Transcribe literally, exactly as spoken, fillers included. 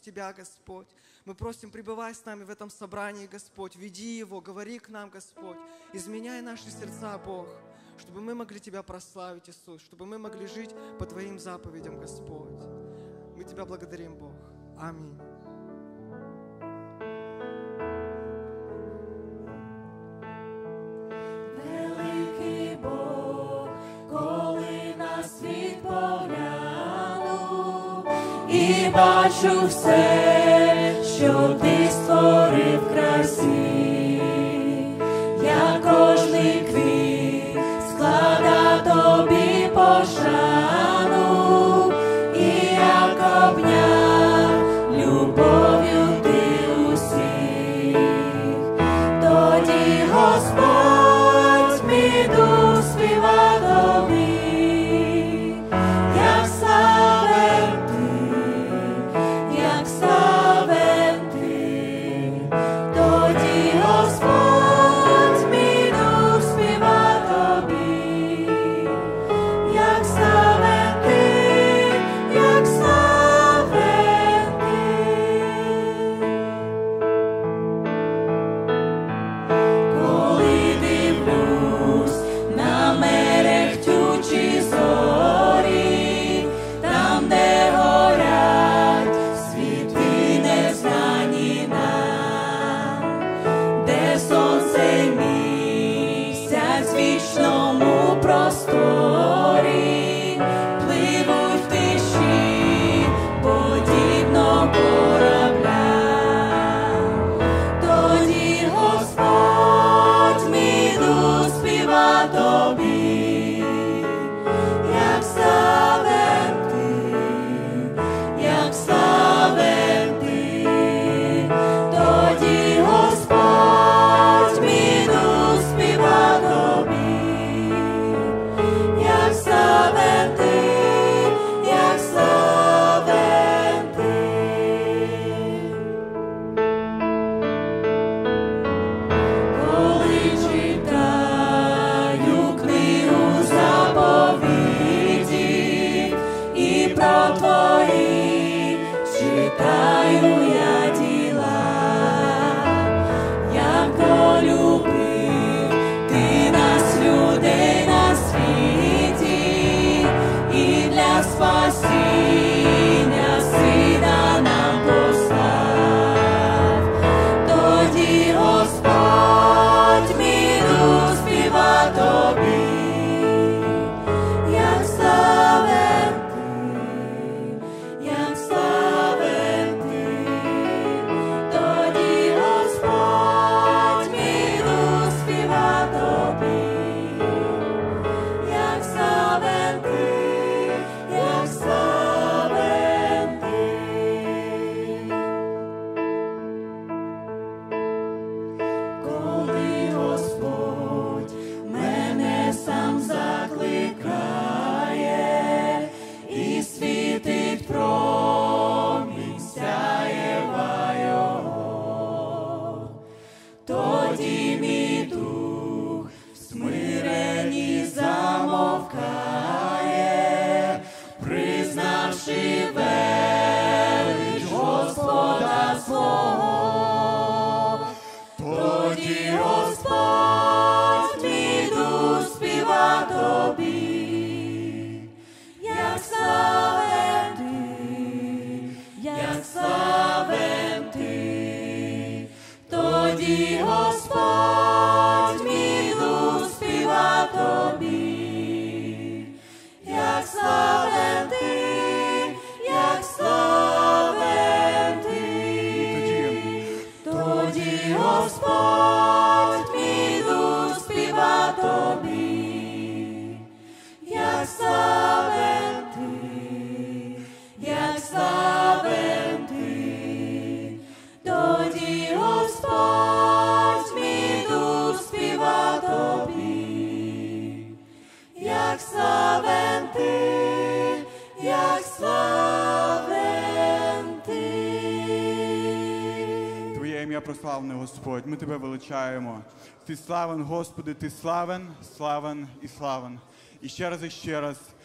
Тебя, Господь. Мы просим, пребывай с нами в этом собрании, Господь. Веди его, говори к нам, Господь. Изменяй наши сердца, Бог, чтобы мы могли Тебя прославить, Иисус, чтобы мы могли жить по Твоим заповедям, Господь. Мы Тебя благодарим, Бог. Аминь. Великий Бог, коли на світ погляну і бачу все, що Ти створив в красі, я кожний квіт склада Тобі пошану, і як обняв любов'ю Ти усіх, тоді Господь мій дух співа Тобі, як славен Ти, як славен Ти, тоді Господь мій дух співа Тобі, як славен Ти, як славен Ти. Коли дивлюсь на мерехтючі зорі, там, де горять світи незнані нам, де сонце й місяць в вічному просторі пливуть в тиші, подібно кораблям, тоді Господь мій дух співа Тобі, як славен Ти, як славен Ти, тоді Господь мій дух співа Тобі, як славен Ти, як славен Ти. Коли читаю книгу заповідей і про Твої читаю я діла, як полюбив Ти нас, людей на світі, і для спасіння Сина нам послав, тоді Господь мій дух співа Тобі, як славен Ти, як славен Ти, тоді Господь мій дух співа Тобі, як славен Ти, як славен Ти. Коли Господь мене сам закликає і світить промінь сяєва Його, тоді мій дух в смиренні замовкає, признавши велич Господа свого, тоді Господь мій дух співа Тобі, як славен Ти, як славен Ти, тоді Господь мій дух співа Тобі, як славен Ти, як славен Ти, тоді Господь мій дух співа Тобі, як славен Ти, як славен Ти, тоді Господь мій дух співа Тобі, як славен Ти, як славен Ти. Твоє ім'я прославлене, Господь, ми Тебе величаємо. Ти славен, Господи, Ти славен, славен і славен. І ще раз, і ще раз